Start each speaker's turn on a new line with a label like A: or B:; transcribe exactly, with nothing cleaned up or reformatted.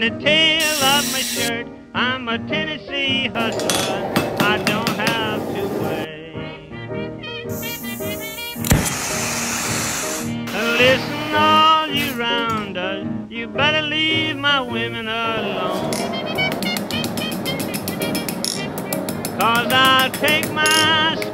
A: the tail of my shirt. I'm a Tennessee hustler, I don't have to wait. Listen, all you rounders, you better leave my women alone. 'Cause I'll take my